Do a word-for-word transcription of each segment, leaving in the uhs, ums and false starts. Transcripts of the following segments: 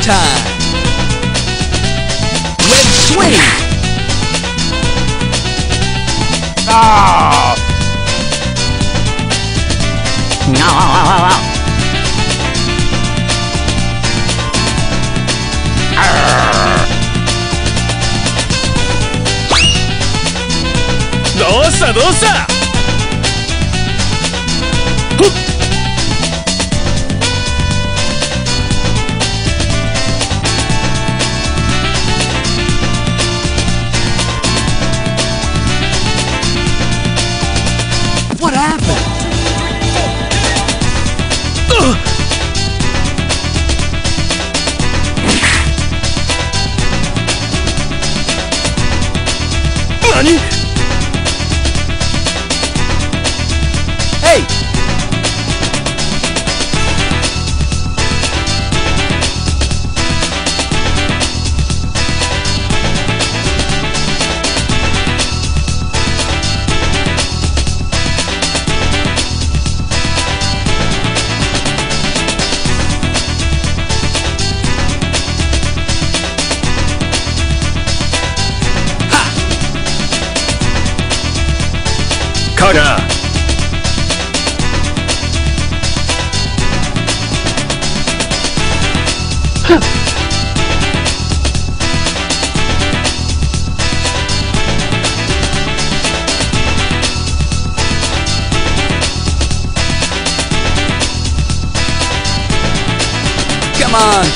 time. Web swing. Ah! No. どうしたどうした。ほっ。 What happened? Uh. 何？ Hey! Carter! Come on!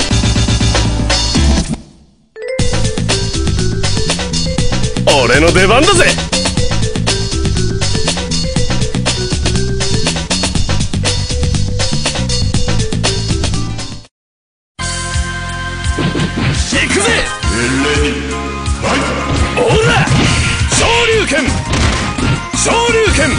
俺の出番だぜ。行くぜ。オラ昇竜拳昇竜拳。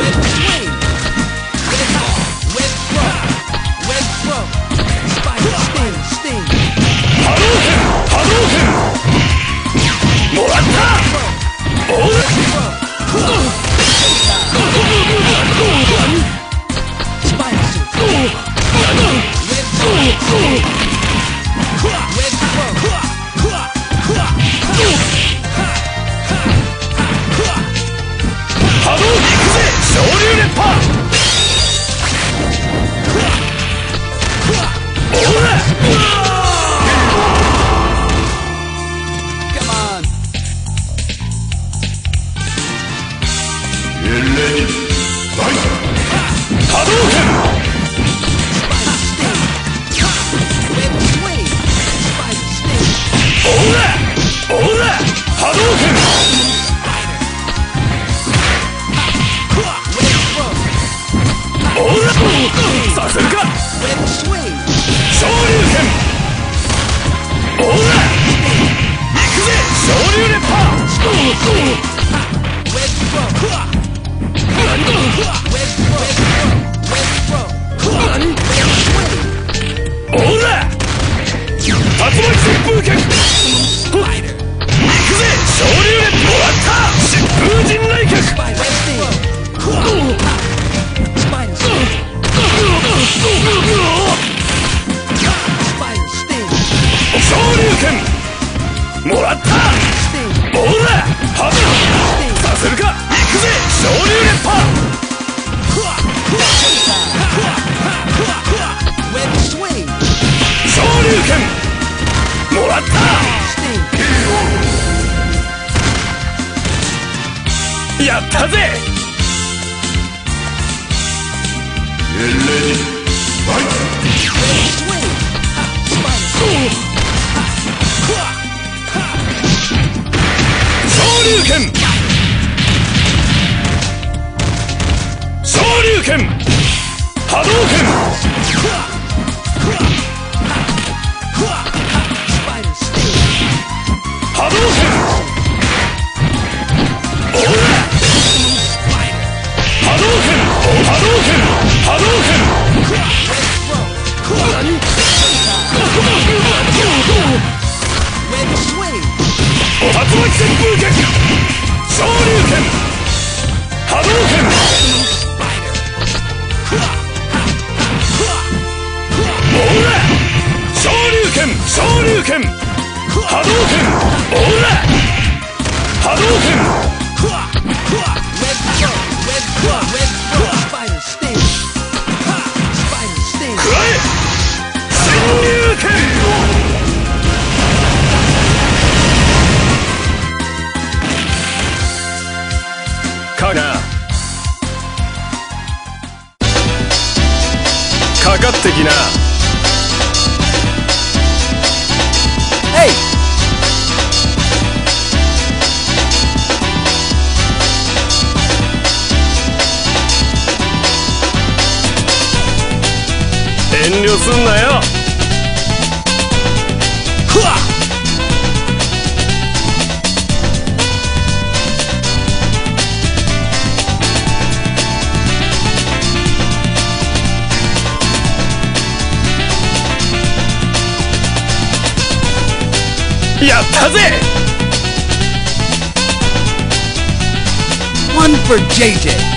波動拳波動拳。もらった。オラ波動行くぜ昇竜連覇。オラ Come on! 波動拳。オラオラ波動拳。オラさせるか昇竜拳。オラ行くぜ昇竜連覇。オラ竜巻旋風拳。行くぜ昇竜連覇。もらった疾風陣雷脚。昇竜拳もらった。オラハブさせるか。行くぜ昇竜連覇。昇竜拳もらった。やったぜ。昇竜拳昇竜拳波動拳。波動拳。オラ波動拳波動拳波動拳。何？お竜巻旋風拳昇竜拳波動拳。オラ昇竜拳昇慮すんなよ。 ふわっやったぜ。 One for ジェイジェイ